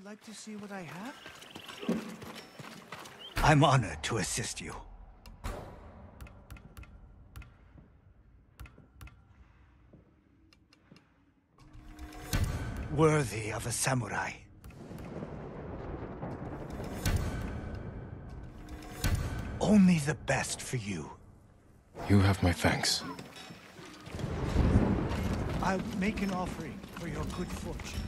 like to see what I have? I'm honored to assist you. Worthy of a samurai. Only the best for you. You have my thanks. I'll make an offering for your good fortune.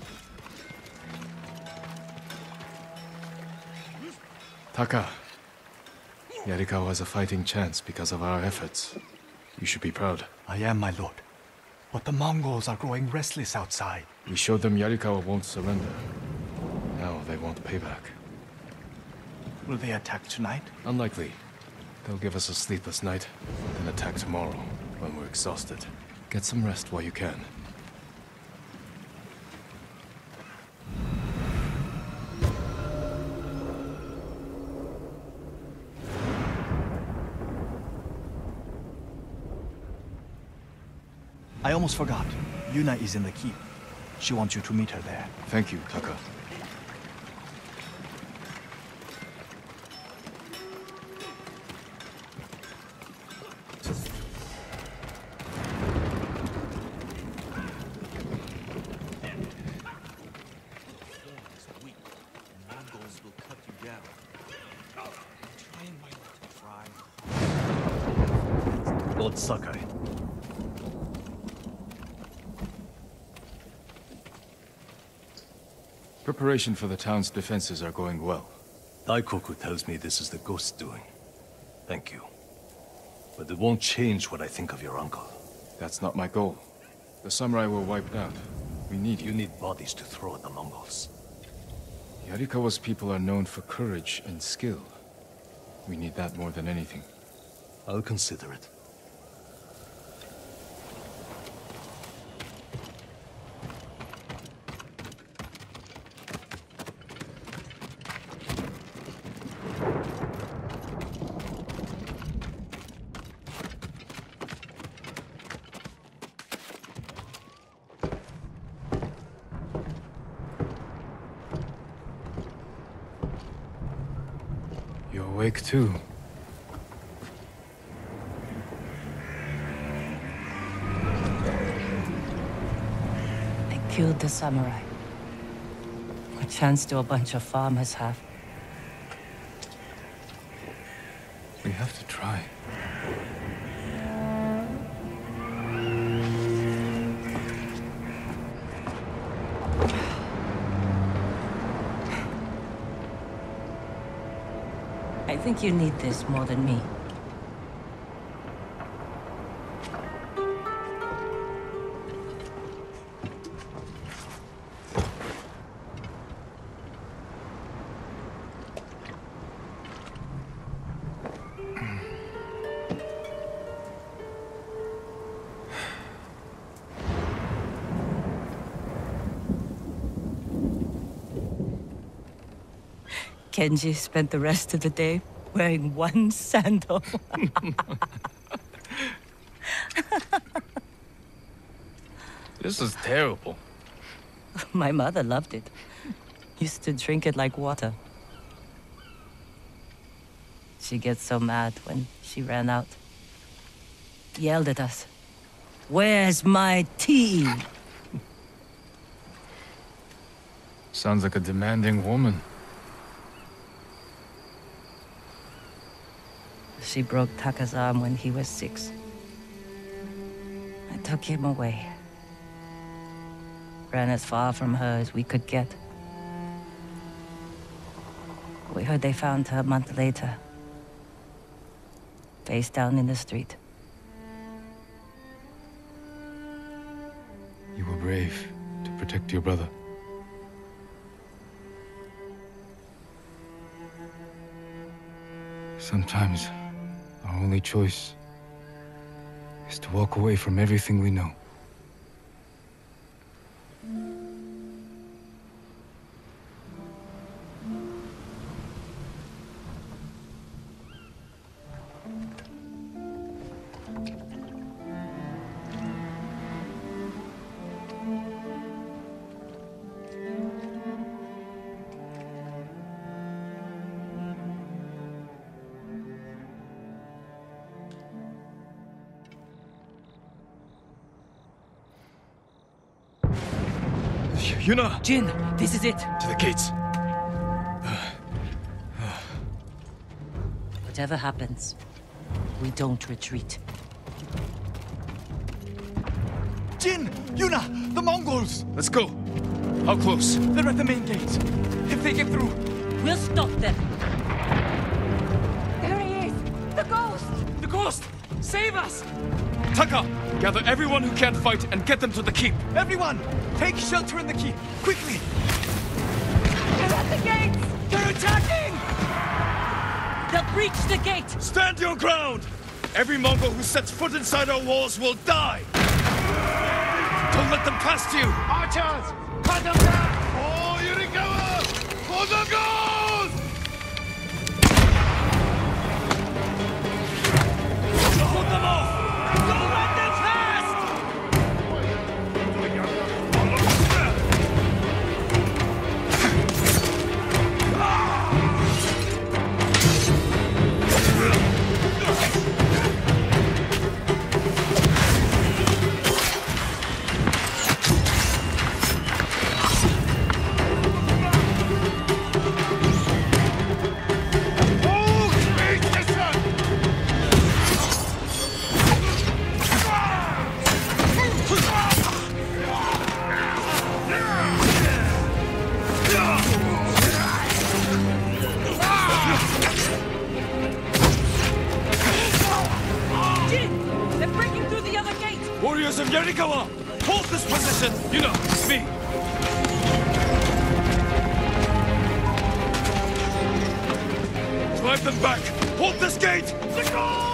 Taka. Yarikawa has a fighting chance because of our efforts. You should be proud. I am, my lord. But the Mongols are growing restless outside. We showed them Yarikawa won't surrender. Now they want payback. Will they attack tonight? Unlikely. They'll give us a sleepless night, then attack tomorrow, when we're exhausted. Get some rest while you can. I almost forgot. Yuna is in the keep. She wants you to meet her there. Thank you, Taka. Lord Sakai. Preparation for the town's defenses are going well. Daikoku tells me this is the ghost's doing. Thank you. But it won't change what I think of your uncle. That's not my goal. The samurai were wiped out. We need You need bodies to throw at the Mongols. Yarikawa's people are known for courage and skill. We need that more than anything. I'll consider it. You're awake too. I killed the samurai. A chance to a bunch of farmers have. We have to try. I think you need this more than me. Kenji spent the rest of the day wearing one sandal. This is terrible. My mother loved it. Used to drink it like water. She gets so mad when she ran out. Yelled at us. "Where's my tea?" Sounds like a demanding woman. She broke Taka's arm when he was 6. I took him away. Ran as far from her as we could get. We heard they found her a month later. Face down in the street. You were brave to protect your brother. Sometimes, our only choice is to walk away from everything we know. Yuna! Jin, this is it. To the gates. Whatever happens, we don't retreat. Jin! Yuna! The Mongols! Let's go. How close? They're at the main gate. If they get through... We'll stop them. There he is! The ghost! The ghost! Save us! Taka! Gather everyone who can't fight and get them to the keep. Everyone! Take shelter in the keep! Quickly! They're at the gates! They're attacking! They'll breach the gate! Stand your ground! Every Mongol who sets foot inside our walls will die! Don't let them past you! Archers! Cut them down! Oh, Yarikawa! For the ghost! Hold them off! Don't let them past! Jin! They're breaking through the other gate! Warriors of Yarikawa! Hold this position! You know, me! Drive them back! Hold this gate! The goal!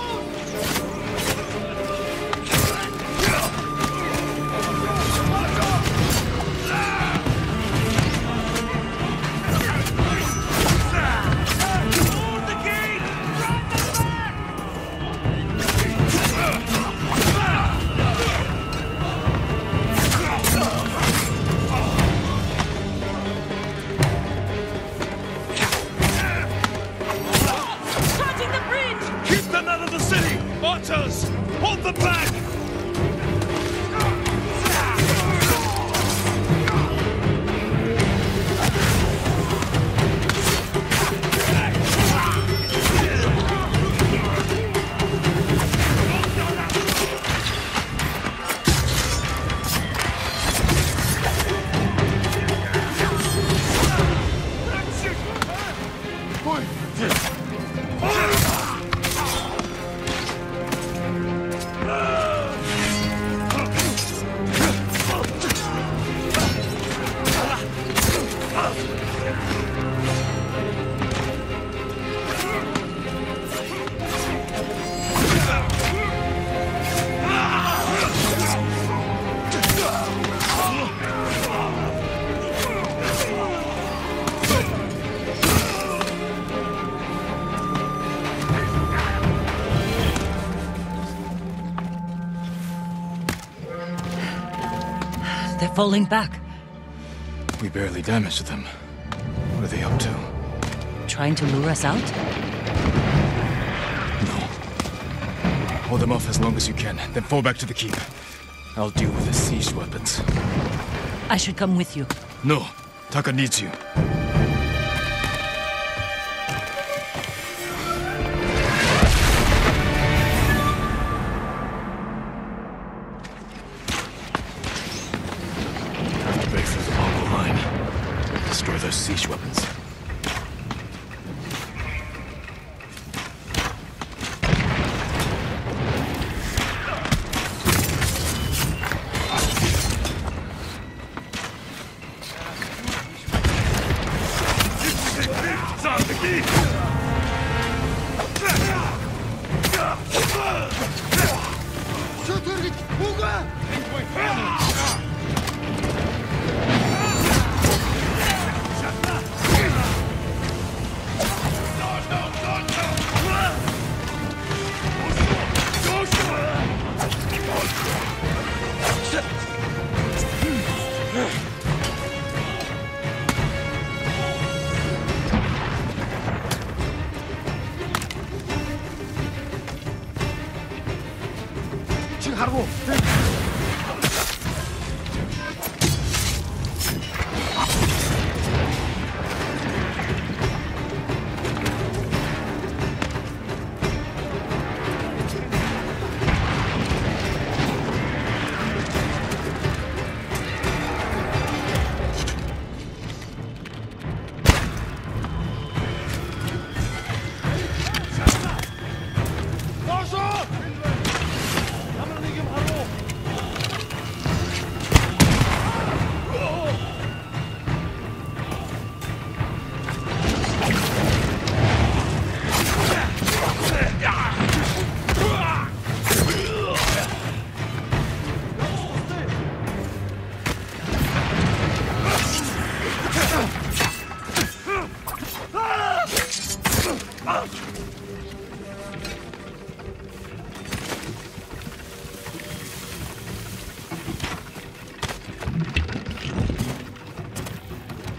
Hold the gate! Drive them back! Crossing the bridge! Keep them out of the city! Archers! Hold them back! They're falling back. We barely damaged them. What are they up to? Trying to lure us out? No. Hold them off as long as you can, then fall back to the keep. I'll deal with the siege weapons. I should come with you. No. Taka needs you. Have to break through the Mongol line. Destroy those siege weapons.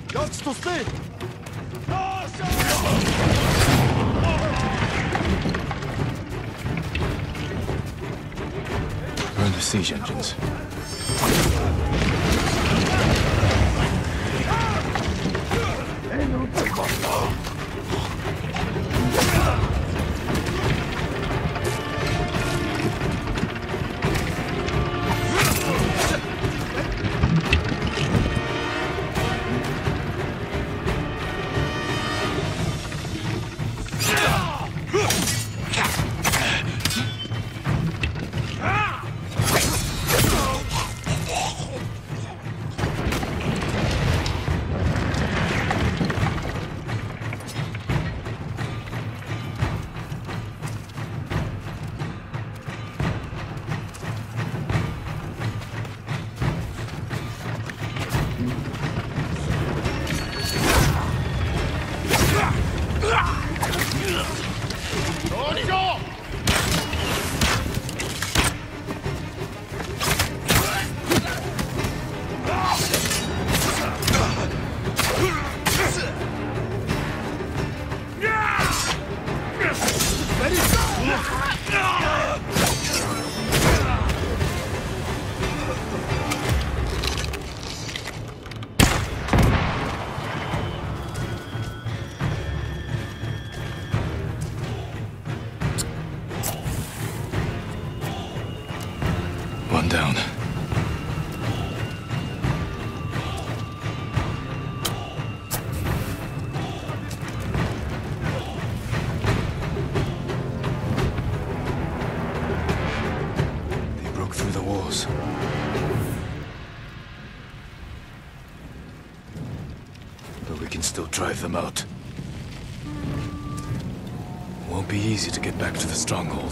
Burn the siege engines. One down. They broke through the walls. But we can still drive them out. Won't be easy to get back to the stronghold.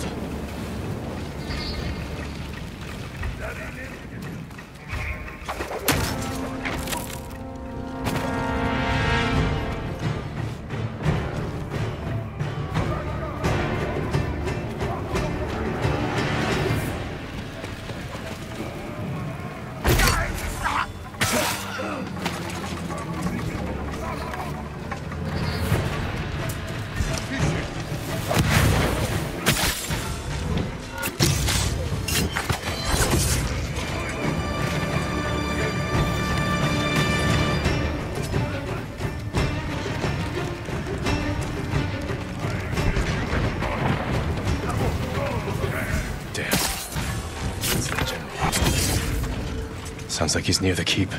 Sounds like he's near the keep.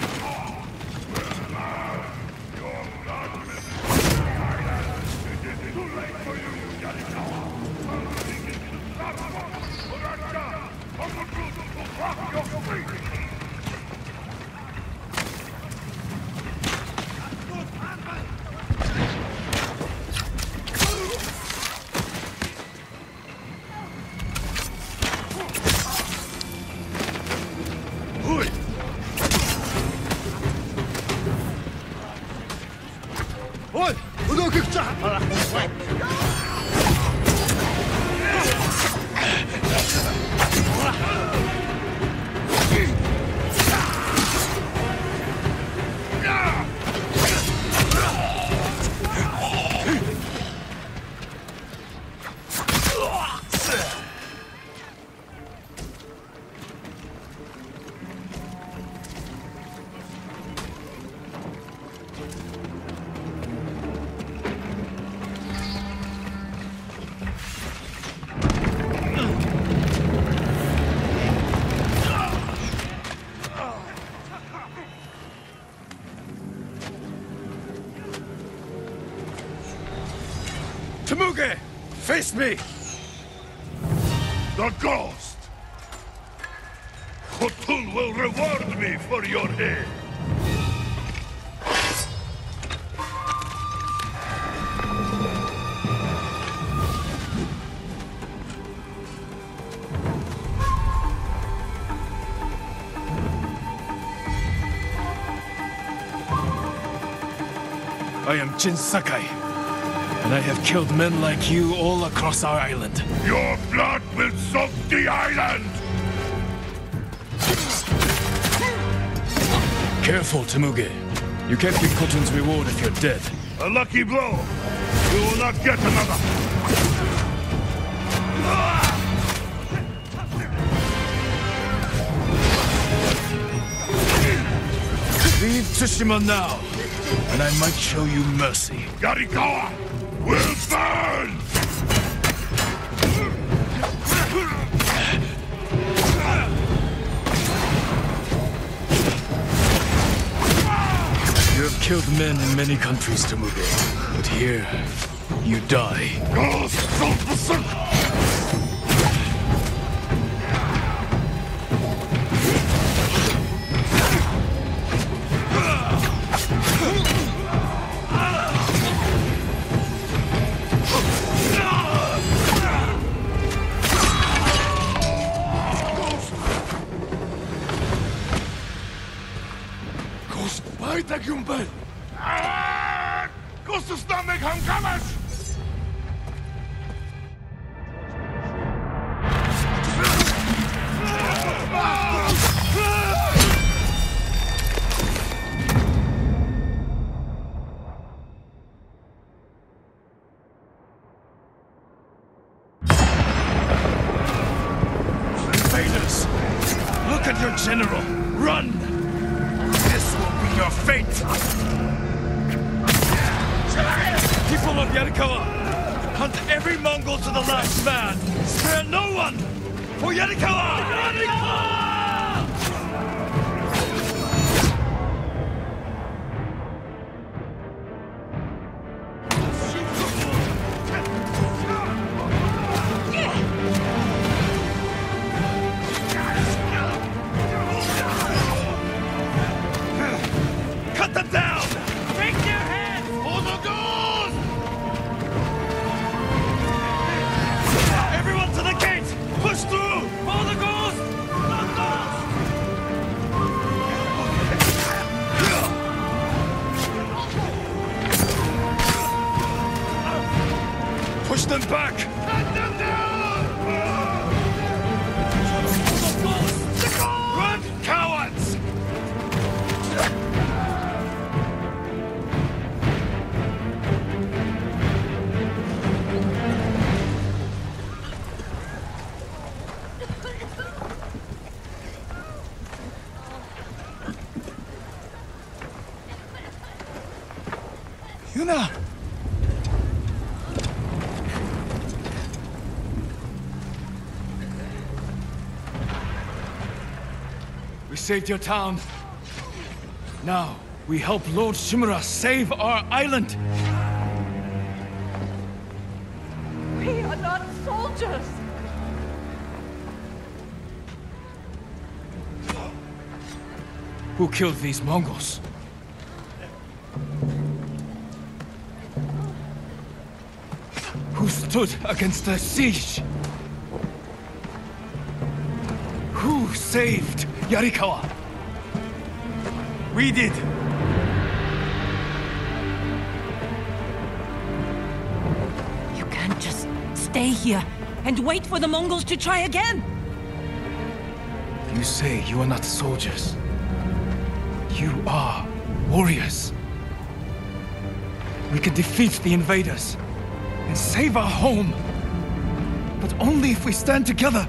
Temuge! Face me! The ghost! Khotun will reward me for your aid. I am Jin Sakai, and I have killed men like you all across our island. Your blood will soak the island! Careful, Temuge. You can't get Khotun's reward if you're dead. A lucky blow. You will not get another. Leave Tsushima now, and I might show you mercy. Yarikawa will burn! You have killed men in many countries, Temuge, but here, you die. Gumbel! Gustus namek hamkamas! Invaders! Look at your general! Run! This will be your fate! People of Yarikawa, hunt every Mongol to the last man! Spare no one! For Yarikawa! Yarikawa! Push them back! Cut them down! Run, cowards! Yuna! We saved your town. Now, we help Lord Shimura save our island! We are not soldiers! Who killed these Mongols? Who stood against the siege? Who saved Yarikawa? We did! You can't just stay here and wait for the Mongols to try again! You say you are not soldiers. You are warriors. We can defeat the invaders and save our home. But only if we stand together.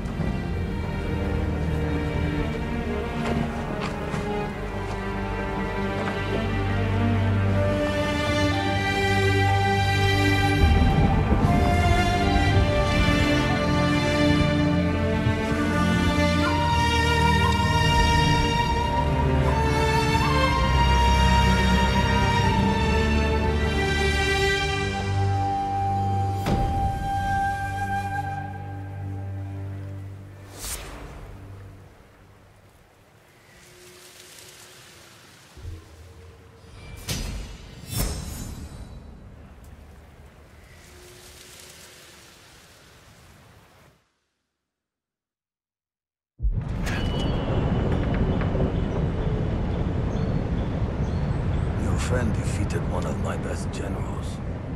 Your friend defeated one of my best generals.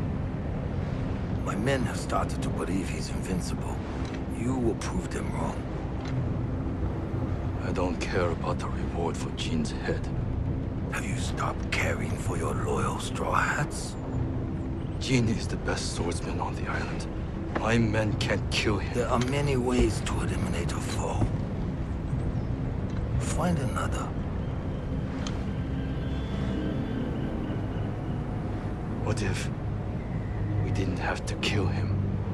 My men have started to believe he's invincible. You will prove them wrong. I don't care about the reward for Jin's head. Have you stopped caring for your loyal Straw Hats? Jin is the best swordsman on the island. My men can't kill him. There are many ways to eliminate a foe. Find another. What if we didn't have to kill him?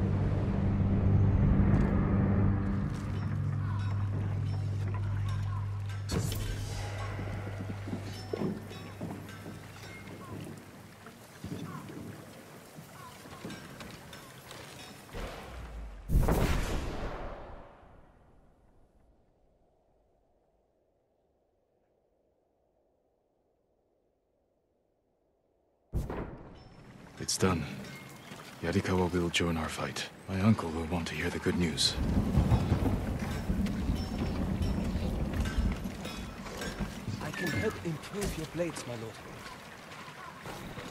It's done. Yarikawa will join our fight. My uncle will want to hear the good news. I can help improve your blades, my lord.